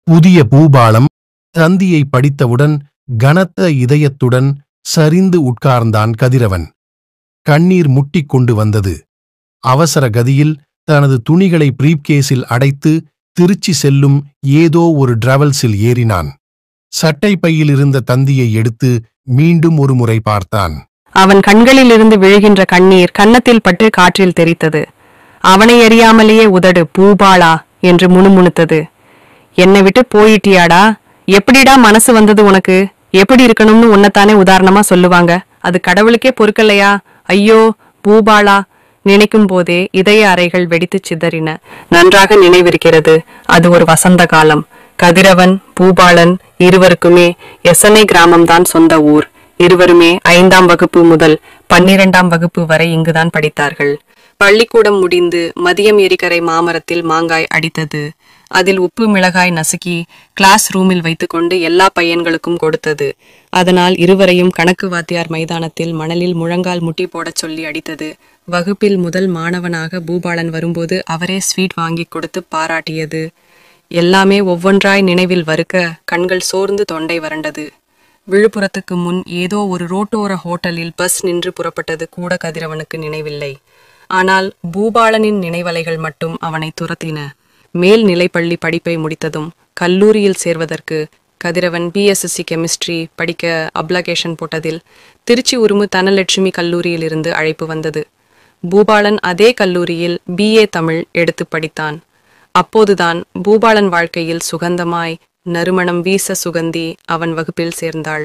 புதிய பூபாலம் தந்தியை படித்தவுடன் கனத்த இதயத்துடன் சரிந்து உட்கார்ந்தான் கதிரவன். கண்ணீர் முட்டிக் கொண்டு வந்தது. அவசர கதியில் தனது துணிகளை பிரீப்கேஸில் அடைத்து திருச்சி செல்லும் ஏதோ ஒரு டிராவல்ஸில் ஏறினான். சட்டை பையில் இருந்த தந்தியை எடுத்து மீண்டும் ஒரு முறை பார்த்தான். அவன் கண்களிலிருந்து விழுகின்ற கண்ணீர் கன்னத்தில் பட்டு காற்றில் தெரித்தது. அவனை அறியாமலேயே உதடு பூபாலா என்று முணுமுணுத்தது. என்னை விட்டு போயிட்டியாடா? எப்படிடா மனசு வந்தது உனக்கு? எப்படி இருக்கணும்னு உன்னைத்தானே உதாரணமா சொல்லுவாங்க. அது கடவுளுக்கே பொறுக்கலையா? ஐயோ பூபாலா! நினைக்கும் போதே இதய அறைகள் வெடித்து சிதறின. நன்றாக நினைவிருக்கிறது. அது ஒரு வசந்த காலம். கதிரவன், பூபாலன் இருவருக்குமே எசனை கிராமம்தான் சொந்த ஊர். இருவருமே 5ஆம் வகுப்பு முதல் 12ஆம் வகுப்பு வரை இங்குதான் படித்தார்கள். பள்ளிக்கூடம் முடிந்து மதியம் ஏரிக்கரை மாமரத்தில் மாங்காய் அடித்தது. அதில் உப்பு மிளகாய் நசுக்கி கிளாஸ் ரூமில் வைத்துக்கொண்டு எல்லா பையன்களுக்கும் கொடுத்தது. அதனால் இருவரையும் கணக்கு வாத்தியார் மைதானத்தில் மணலில் முழங்கால் முட்டி போடச் சொல்லி அடித்தது. வகுப்பில் முதல் மாணவனாக பூபாலன் வரும்போது அவரே ஸ்வீட் வாங்கி கொடுத்து பாராட்டியது. எல்லாமே ஒவ்வொன்றாய் நினைவில் வறுக்க கண்கள் சோர்ந்து தொண்டை வறண்டது. விழுப்புரத்துக்கு முன் ஏதோ ஒரு ரோட்டோர ஹோட்டலில் பஸ் நின்று புறப்பட்டது கூட கதிரவனுக்கு நினைவில்லை. ஆனால் பூபாலனின் நினைவலைகள் மட்டும் அவனை துரத்தின. மேல் நிலைப்பள்ளி படிப்பை முடித்ததும் கல்லூரியில் சேர்வதற்கு கதிரவன் BSc கெமிஸ்ட்ரி படிக்க அப்ளிகேஷன் போட்டதில் திருச்சி உருமு தனலட்சுமி கல்லூரியிலிருந்து அழைப்பு வந்தது. பூபாலன் அதே கல்லூரியில் BA தமிழ் எடுத்து படித்தான். அப்போதுதான் பூபாலன் வாழ்க்கையில் சுகந்தமாய் நறுமணம் வீச சுகந்தி அவன் வகுப்பில் சேர்ந்தாள்.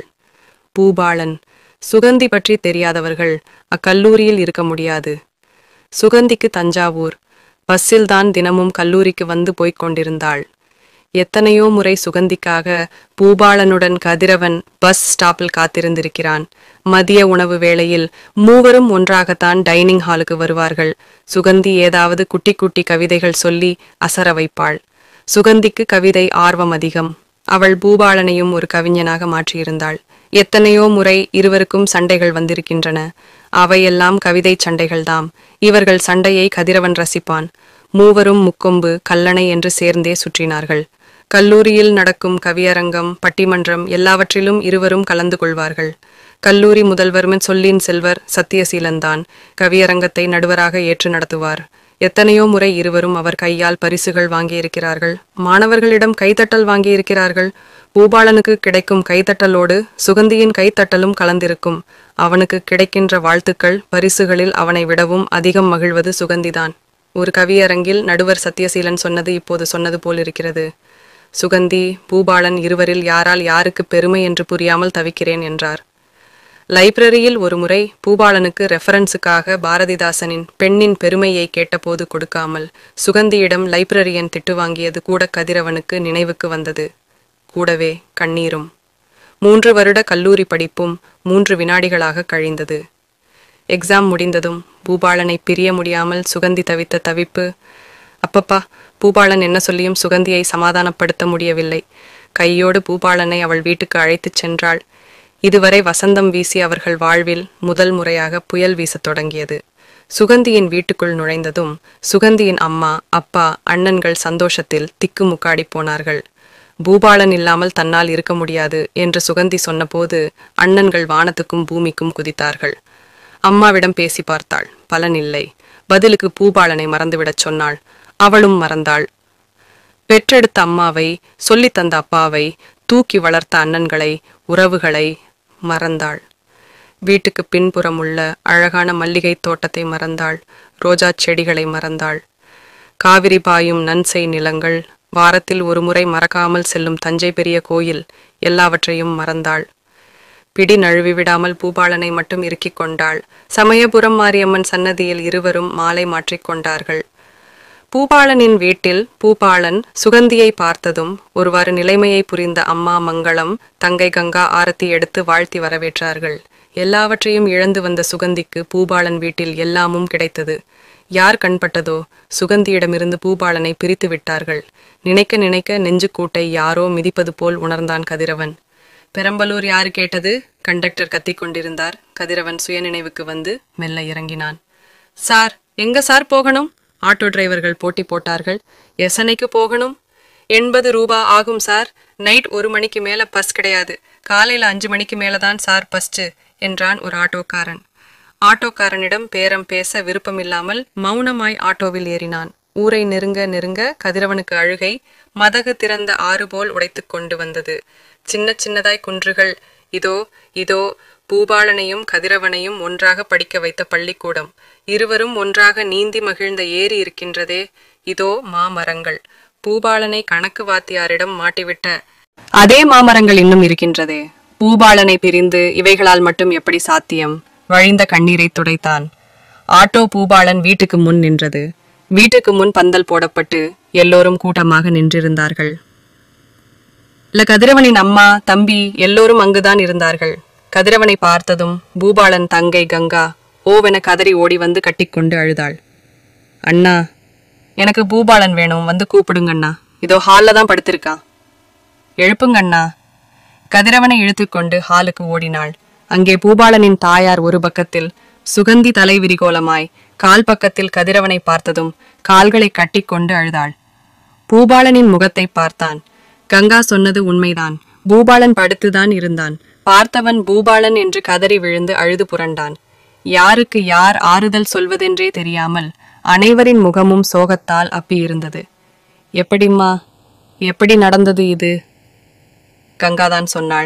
பூபாலன் சுகந்தி பற்றி தெரியாதவர்கள் அக்கல்லூரியில் இருக்க முடியாது. சுகந்திக்கு தஞ்சாவூர். பஸ்ஸில்தான் தினமும் கல்லூரிக்கு வந்து போய்க் கொண்டிருந்தாள். எத்தனையோ முறை சுகந்திக்காக பூபாலனுடன் கதிரவன் பஸ் ஸ்டாப்பில் காத்திருந்திருக்கிறான். மதிய உணவு வேளையில் மூவரும் ஒன்றாகத்தான் டைனிங் ஹாலுக்கு வருவார்கள். சுகந்தி ஏதாவது குட்டி குட்டி கவிதைகள் சொல்லி அசர வைப்பாள். சுகந்திக்கு கவிதை ஆர்வம் அதிகம். அவள் பூபாலனையும் ஒரு கவிஞனாக மாற்றியிருந்தாள். எத்தனையோ முறை இருவருக்கும் சண்டைகள் வந்திருக்கின்றன. அவையெல்லாம் கவிதை சண்டைகள்தாம். இவர்கள் சண்டையை கதிரவன் ரசிப்பான். மூவரும் முக்கொம்பு கல்லணை என்று சேர்ந்தே சுற்றினார்கள். கல்லூரியில் நடக்கும் கவியரங்கம், பட்டிமன்றம் எல்லாவற்றிலும் இருவரும் கலந்து கொள்வார்கள். கல்லூரி முதல்வர்மன் சொல்லின் செல்வர் சத்தியசீலன்தான் கவியரங்கத்தை நடுவராக ஏற்று நடத்துவார். எத்தனையோ முறை இருவரும் அவர் கையால் பரிசுகள் வாங்கியிருக்கிறார்கள். மாணவர்களிடம் கைத்தட்டல் வாங்கியிருக்கிறார்கள். பூபாலனுக்கு கிடைக்கும் கைத்தட்டலோடு சுகந்தியின் கைத்தட்டலும் கலந்திருக்கும். அவனுக்கு கிடைக்கின்ற வாழ்த்துக்கள் பரிசுகளில் அவனை விடவும் அதிகம் மகிழ்வது சுகந்திதான். ஒரு கவியரங்கில் நடுவர் சத்தியசீலன் சொன்னது இப்போது சொன்னது போலிருக்கிறது. சுகந்தி, பூபாலன் இருவரில் யாரால் யாருக்கு பெருமை என்று புரியாமல் தவிக்கிறேன் என்றார். லைப்ரரியில் ஒருமுறை பூபாலனுக்கு ரெஃபரன்ஸுக்காக பாரதிதாசனின் பெண்ணின் பெருமையை கேட்டபோது கொடுக்காமல் சுகந்தியிடம் லைப்ரரியன் திட்டு வாங்கியது கூட கதிரவனுக்கு நினைவுக்கு வந்தது. கூடவே கண்ணீரும். 3 வருட கல்லூரி படிப்பும் 3 வினாடிகளாக கழிந்தது. எக்ஸாம் முடிந்ததும் பூபாலனை பிரிய முடியாமல் சுகந்தி தவித்த தவிப்பு. அப்பப்பா, பூபாலன் என்ன சொல்லியும் சுகந்தியை சமாதானப்படுத்த முடியவில்லை. கையோடு பூபாலனை அவள் வீட்டுக்கு அழைத்துச் சென்றாள். இதுவரை வசந்தம் வீசி அவர்கள் வாழ்வில் முதல் முறையாக புயல் வீசத் தொடங்கியது. சுகந்தியின் வீட்டுக்குள் நுழைந்ததும் சுகந்தியின் அம்மா, அப்பா, அண்ணன்கள் சந்தோஷத்தில் திக்கு முக்காடி போனார்கள். பூபாலன் இல்லாமல் தன்னால் இருக்க முடியாது என்று சுகந்தி சொன்னபோது அண்ணன்கள் வானத்துக்கும் பூமிக்கும் குதித்தார்கள். அம்மாவிடம் பேசி பார்த்தாள். பலனில்லை. பதிலுக்கு பூபாலனை மறந்துவிடச் சொன்னாள். அவளும் மறந்தாள். பெற்றெடுத்த அம்மாவை, சொல்லித்தந்த அப்பாவை, தூக்கி வளர்த்த அண்ணன்களை, உறவுகளை மறந்தாள். வீட்டுக்கு பின்புறம் உள்ள அழகான மல்லிகை தோட்டத்தை மறந்தாள். ரோஜா செடிகளை மறந்தாள். காவிரி பாயும் நன்செய் நிலங்கள், வாரத்தில் ஒரு முறை மறக்காமல் செல்லும் தஞ்சை பெரிய கோயில் எல்லாவற்றையும் மறந்தாள். பிடி நழுவிவிடாமல் பூபாலனை மட்டும் இறுக்கிக் கொண்டாள். சமயபுரம் மாரியம்மன் சன்னதியில் இருவரும் மாலை மாற்றிக்கொண்டார்கள். பூபாலனின் வீட்டில் பூபாலன் சுகந்தியை பார்த்ததும் ஒருவாறு நிலைமையை புரிந்த அம்மா மங்களம், தங்கை கங்கா ஆரத்தி எடுத்து வாழ்த்தி வரவேற்றார்கள். எல்லாவற்றையும் இழந்து வந்த சுகந்திக்கு பூபாலன் வீட்டில் எல்லாமும் கிடைத்தது. யார் கண்பட்டதோ சுகந்தியிடமிருந்து பூபாலனை பிரித்து விட்டார்கள். நினைக்க நினைக்க நெஞ்சுக்கூட்டை யாரோ மிதிப்பது போல் உணர்ந்தான் கதிரவன். பெரம்பலூர் யாரு கேட்டது? கண்டக்டர் கத்திக் கொண்டிருந்தார். கதிரவன் சுயநினைவுக்கு வந்து மெல்ல இறங்கினான். சார், எங்க சார் போகணும்? ஆட்டோ டிரைவர்கள் போட்டி போட்டார்கள். எசனைக்கு போகணும். 80 ரூபா ஆகும் சார். நைட் 1 மணிக்கு மேல பஸ் கிடையாது. காலையில 5 மணிக்கு மேலதான் சார் பஸ்ட்டு என்றான் ஒரு ஆட்டோக்காரன். ஆட்டோக்காரனிடம் பேரம் பேச விருப்பமில்லாமல் மௌனமாய் ஆட்டோவில் ஏறினான். ஊரை நெருங்க நெருங்க கதிரவனுக்கு அழுகை மதகு திறந்த ஆறு போல் உடைத்து கொண்டு வந்தது. சின்ன சின்னதாய் குன்றுகள். இதோ இதோ பூபாலனையும் கதிரவனையும் ஒன்றாக படிக்க வைத்த பள்ளிக்கூடம். இருவரும் ஒன்றாக நீந்தி மகிழ்ந்த ஏரி இருக்கின்றதே. இதோ மாமரங்கள். பூபாலனை கணக்கு வாத்தியாரிடம் மாட்டிவிட்ட அதே மாமரங்கள் இன்னும் இருக்கின்றதே. பூபாலனை பிரிந்து இவைகளால் மட்டும் எப்படி சாத்தியம்? வழிந்த கண்ணீரை துடைத்தான். ஆட்டோ பூபாலன் வீட்டுக்கு முன் நின்றது. வீட்டுக்கு முன் பந்தல் போடப்பட்டு எல்லோரும் கூட்டமாக நின்றிருந்தார்கள். கதிரவனின் அம்மா தம்பி எல்லோரும் அங்குதான் இருந்தார்கள். கதிரவனை பார்த்ததும் பூபாலன் தங்கை கங்கா ஓவென கதறி ஓடி வந்து கட்டிக்கொண்டு அழுதாள். அண்ணா, எனக்கு பூபாலன் வேணும், வந்து கூப்பிடுங்கண்ணா. இதோ ஹால்ல தான் படுத்திருக்கான், எழுப்புங்கண்ணா. கதிரவனை இழுத்துக்கொண்டு ஹாலுக்கு ஓடினாள். அங்கே பூபாலனின் தாயார் ஒரு பக்கத்தில், சுகந்தி தலை விரிகோலமாய், கால் பக்கத்தில் கதிரவனை பார்த்ததும் கால்களை கட்டிக்கொண்டு அழுதாள். பூபாலனின் முகத்தை பார்த்தான். கங்கா சொன்னது உண்மைதான். பூபாலன் படுத்துதான் இருந்தான். பார்த்தவன் பூபாலன் என்று கதறி விழுந்து அழுது புரண்டான். யாருக்கு யார் ஆறுதல் சொல்வதென்றே தெரியாமல் அனைவரின் முகமும் சோகத்தால் அப்பியிருந்தது. எப்படிம்மா, எப்படி நடந்தது இது? கங்காதான் சொன்னாள்.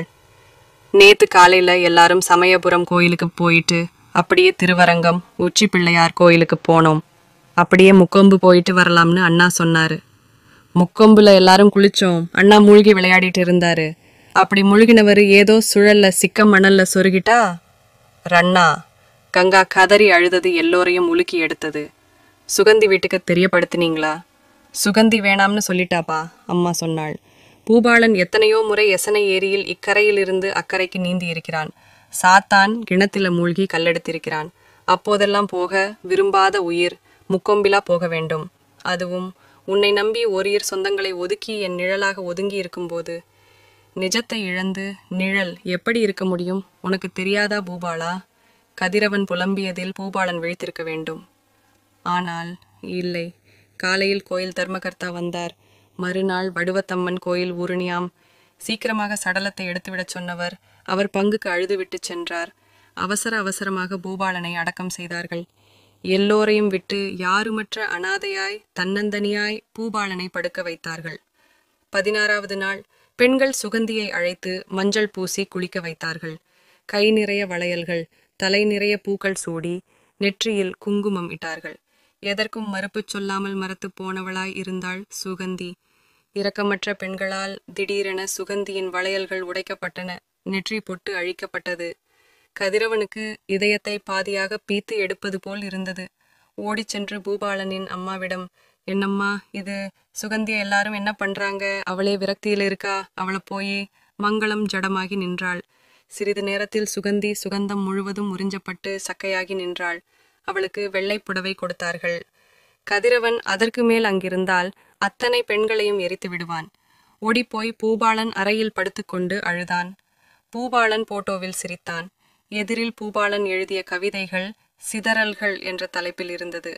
நேத்து காலையில எல்லாரும் சமயபுரம் கோயிலுக்கு போயிட்டு அப்படியே திருவரங்கம் உச்சி பிள்ளையார் கோயிலுக்கு போனோம். அப்படியே முக்கொம்பு போயிட்டு வரலாம்னு அண்ணா சொன்னாரு. முக்கொம்புல எல்லாரும் குளிச்சோம். அண்ணா மூழ்கி விளையாடிட்டு இருந்தாரு. அப்படி முழுகினவர் ஏதோ சுழல்ல சிக்க மணல்ல சொருகிட்டா ரண்ணா. கங்கா கதறி அழுதது எல்லோரையும் உலுக்கி எடுத்தது. சுகந்தி வீட்டுக்கு தெரியப்படுத்தினீங்களா? சுகந்தி வேணாம்னு சொல்லிட்டாப்பா, அம்மா சொன்னாள். பூபாலன் எத்தனையோ முறை எசனை ஏரியில் இக்கரையிலிருந்து அக்கறைக்கு நீந்தி இருக்கிறான். சாத்தான் கிணத்தில மூழ்கி கல்லெடுத்திருக்கிறான். அப்போதெல்லாம் போக விரும்பாத உயிர் முக்கொம்பிலா போக வேண்டும். அதுவும் உன்னை நம்பி ஓரிரு சொந்தங்களை ஒதுக்கி என் நிழலாக ஒதுங்கி இருக்கும்போது. நிஜத்தை இழந்து நிழல் எப்படி இருக்க முடியும்? உனக்கு தெரியாதா பூபாலா? கதிரவன் புலம்பியதில் பூபாலன் விழித்திருக்க வேண்டும். ஆனால் இல்லை. காலையில் கோயில் தர்மகர்த்தா வந்தார். மறுநாள் வடுவத்தம்மன் கோயில் ஊருணியாம். சீக்கிரமாக சடலத்தை எடுத்துவிடச் சொன்னவர் அவர் பங்குக்கு அழுதுவிட்டு சென்றார். அவசர அவசரமாக பூபாலனை அடக்கம் செய்தார்கள். எல்லோரையும் விட்டு யாருமற்ற அனாதையாய் தன்னந்தனியாய் பூபாலனை படுக்க வைத்தார்கள். 16வது நாள் பெண்கள் சுகந்தியை அழைத்து மஞ்சள் பூசி குளிக்க வைத்தார்கள். கை நிறைய வளையல்கள், தலை நிறைய பூக்கள் சூடி நெற்றியில் குங்குமம் இட்டார்கள். எதற்கும் மறுப்பு சொல்லாமல் மறத்து போனவளாய் இருந்தாள் சுகந்தி. இரக்கமற்ற பெண்களால் திடீரென சுகந்தியின் வளையல்கள் உடைக்கப்பட்டன. நெற்றி பொட்டு அழிக்கப்பட்டது. கதிரவனுக்கு இதயத்தை பாதியாக பீத்து எடுப்பது போல் இருந்தது. ஓடிச் சென்று பூபாலனின் அம்மாவிடம், என்னம்மா இது? சுகந்தியை எல்லாரும் என்ன பண்றாங்க? அவளே விரக்தியில் இருக்கா? அவளை போய் மங்களம் ஜடமாகி நின்றாள். சிறிது நேரத்தில் சுகந்தி சுகந்தம் முழுவதும் உறிஞ்சப்பட்டு சக்கையாகி நின்றாள். அவளுக்கு வெள்ளை புடவை கொடுத்தார்கள். கதிரவன் அதற்கு மேல் அங்கிருந்தால் அத்தனை பெண்களையும் எரித்து விடுவான். ஓடிப்போய் பூபாலன் அறையில் படுத்துக்கொண்டு அழுதான். பூபாலன் போட்டோவில் சிரித்தான். எதிரில் பூபாலன் எழுதிய கவிதைகள் சிதறல்கள் என்ற தலைப்பில் இருந்தது.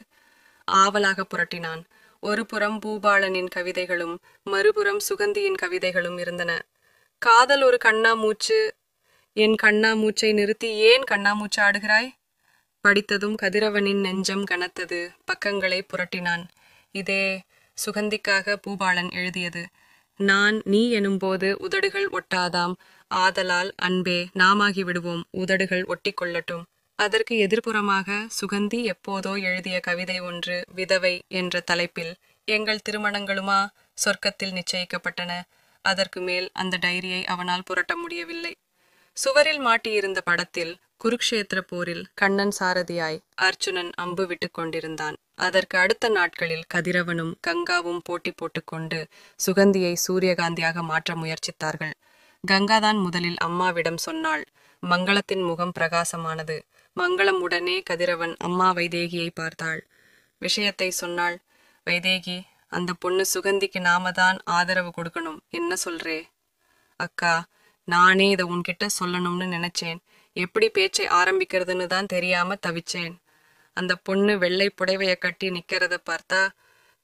ஆவலாக புரட்டினான். ஒரு புறம் பூபாலனின் கவிதைகளும் மறுபுறம் சுகந்தியின் கவிதைகளும் இருந்தன. காதல் ஒரு கண்ணாமூச்சு. என் கண்ணாமூச்சை நிறுத்தி ஏன் கண்ணாமூச்சு ஆடுகிறாய்? படித்ததும் கதிரவனின் நெஞ்சம் கனத்தது. பக்கங்களை புரட்டினான். இதே சுகந்திக்காக பூபாலன் எழுதியது. நான் நீ எனும்போது உதடுகள் ஒட்டாதாம். ஆதலால் அன்பே நாமாகி விடுவோம், உதடுகள் ஒட்டி கொள்ளட்டும். அதற்கு எதிர்ப்புறமாக சுகந்தி எப்போதோ எழுதிய கவிதை ஒன்று விதவை என்ற தலைப்பில். எங்கள் திருமணங்களுமா சொர்க்கத்தில் நிச்சயிக்கப்பட்டன. அதற்கு மேல் அந்த டைரியை அவனால் புரட்ட முடியவில்லை. சுவரில் மாட்டியிருந்த படத்தில் குருக்ஷேத்திர போரில் கண்ணன் சாரதியாய் அர்ஜுனன் அம்பு விட்டு கொண்டிருந்தான். அதற்கு அடுத்த நாட்களில் கதிரவனும் கங்காவும் போட்டி போட்டுக்கொண்டு சுகந்தியை சூரியகாந்தியாக மாற்ற முயற்சித்தார்கள். கங்காதான் முதலில் அம்மாவிடம் சொன்னாள். மங்களத்தின் முகம் பிரகாசமானது. மங்களம் உடனே கதிரவன் அம்மா வைதேகியை பார்த்தாள். விஷயத்தை சொன்னாள். வைதேகி, அந்த பொண்ணு சுகந்திக்கு நாம தான் ஆதரவு கொடுக்கணும். என்ன சொல்றே? அக்கா, நானே இதை உன்கிட்ட சொல்லணும்னு நினைச்சேன். எப்படி பேச்சை ஆரம்பிக்கிறதுன்னு தான் தெரியாம தவிச்சேன். அந்த பொண்ணு வெள்ளை புடவைய கட்டி நிக்கிறத பார்த்தா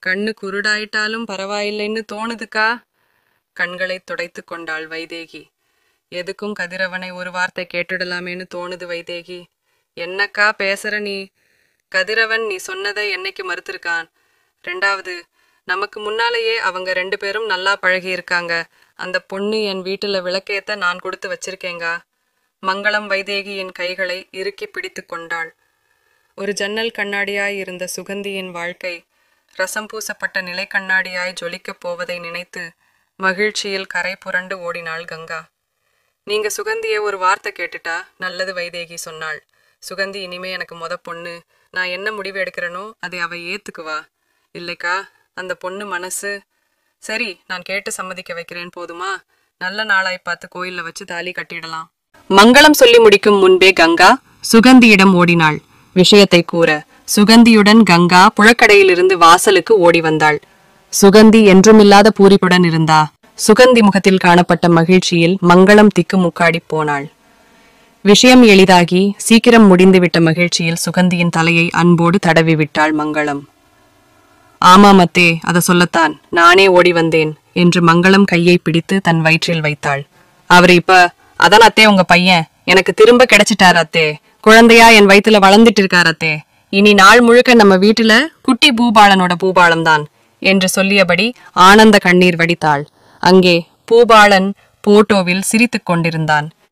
கண்ணு குருடாயிட்டாலும் பரவாயில்லைன்னு தோணுதுக்கா. கண்களை துடைத்து கொண்டாள் வைதேகி. எதுக்கும் கதிரவனை ஒரு வார்த்தை கேட்டுடலாமேன்னு தோணுது வைதேகி. என்னக்கா பேசுற நீ? கதிரவன் நீ சொன்னதை என்னைக்கு மறுத்திருக்கான்? ரெண்டாவது, நமக்கு முன்னாலேயே அவங்க 2 பேரும் நல்லா பழகி இருக்காங்க. அந்த பொண்ணு என் வீட்டுல விளக்கேத்த நான் கொடுத்து வச்சிருக்கேங்க. மங்களம் வைதேகியின் கைகளை இறுக்கி பிடித்து கொண்டாள். ஒரு ஜன்னல் கண்ணாடியாய் இருந்த சுகந்தியின் வாழ்க்கை ரசம் பூசப்பட்ட நிலை கண்ணாடியாய் ஜொலிக்கப் போவதை நினைத்து மகிழ்ச்சியில் கரை புரண்டு ஓடினாள் கங்கா. நீங்க சுகந்தியை ஒரு வார்த்தை கேட்டுட்டா நல்லது வைதேகி சொன்னாள். சுகந்தி இனிமே எனக்கு பொண்ணு. நான் என்ன முடிவு எடுக்கிறேனோ அதை அவ ஏத்துக்குவா. இல்லைக்கா, அந்த பொண்ணு மனசு. சரி, நான் கேட்டு சம்மதிக்க வைக்கிறேன், போதுமா? நல்ல நாளாய் பார்த்து கோயில்ல வச்சு தாலி கட்டிடலாம். மங்களம் சொல்லி முடிக்கும் முன்பே கங்கா சுகந்தியிடம் ஓடினாள் விஷயத்தை கூற. சுகந்தியுடன் கங்கா புழக்கடையிலிருந்து வாசலுக்கு ஓடி வந்தாள். சுகந்தி என்றுமில்லாத பூரிப்புடன் இருந்தா. சுகந்தி முகத்தில் காணப்பட்ட மகிழ்ச்சியில் மங்களம் திக்கு முக்காடி போனாள். விஷயம் எளிதாகி சீக்கிரம் முடிந்துவிட்ட மகிழ்ச்சியில் சுகந்தியின் தலையை அன்போடு தடவி விட்டாள் மங்களம். ஆமாம் அத்தே, அதை சொல்லத்தான் நானே ஓடி வந்தேன் என்று மங்களம் கையை பிடித்து தன் வயிற்றில் வைத்தாள். அவரு இப்ப, அதான் அத்தே உங்க பையன் எனக்கு திரும்ப கிடைச்சிட்டார் அத்தே. குழந்தையா என் வயிற்றுல வளர்ந்துட்டு இருக்கார் அத்தே. இனி நாள் முழுக்க நம்ம வீட்டுல குட்டி பூபாலனோட பூபாலம்தான் என்று சொல்லியபடி ஆனந்த கண்ணீர் வடித்தாள். அங்கே பூபாலன் போட்டோவில் சிரித்துக் கொண்டிருந்தான்.